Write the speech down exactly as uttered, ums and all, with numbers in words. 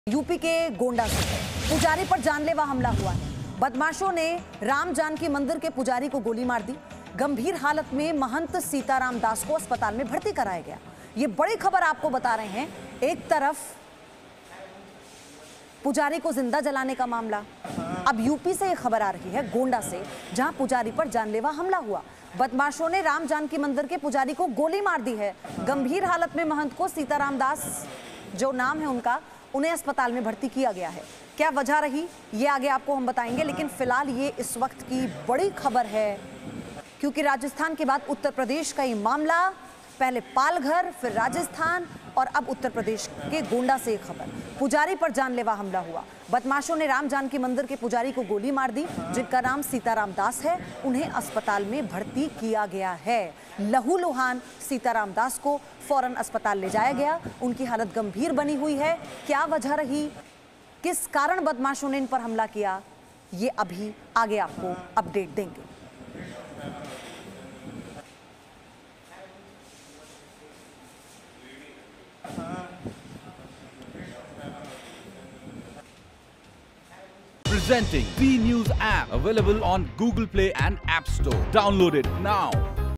UP के गोंडा से पुजारी पर जानलेवा हमला हुआ है। बदमाशों ने राम जानकी मंदिर के पुजारी को गोली मार दी। गंभीर हालत में महंत सीताराम दास को अस्पताल में भर्ती कराया गया। ये बड़ी खबर आपको बता रहे हैं। एक तरफ पुजारी को जिंदा जलाने का मामला, अब यूपी से ये खबर आ रही है गोंडा से, जहां पुजारी पर जानलेवा हमला हुआ। बदमाशों ने राम जानकी मंदिर के पुजारी को गोली मार दी है। गंभीर हालत में महंत को सीताराम दास, जो नाम है उनका, उन्हें अस्पताल में भर्ती किया गया है। क्या वजह रही ये आगे आपको हम बताएंगे, लेकिन फिलहाल ये इस वक्त की बड़ी खबर है, क्योंकि राजस्थान के बाद उत्तर प्रदेश का ये मामला, पहले पालघर, फिर राजस्थान और अब उत्तर प्रदेश के गोंडा से खबर। पुजारी पर जानलेवा हमला हुआ। बदमाशों ने राम जानकी मंदिर के पुजारी को गोली मार दी, जिनका नाम सीताराम दास है। उन्हें अस्पताल में भर्ती किया गया है। लहूलुहान सीताराम दास को फौरन अस्पताल ले जाया गया। उनकी हालत गंभीर बनी हुई है। क्या वजह रही, किस कारण बदमाशों ने इन पर हमला किया, ये अभी आगे आपको अपडेट देंगे। Presenting B News app, available on Google Play and App Store. Download it now.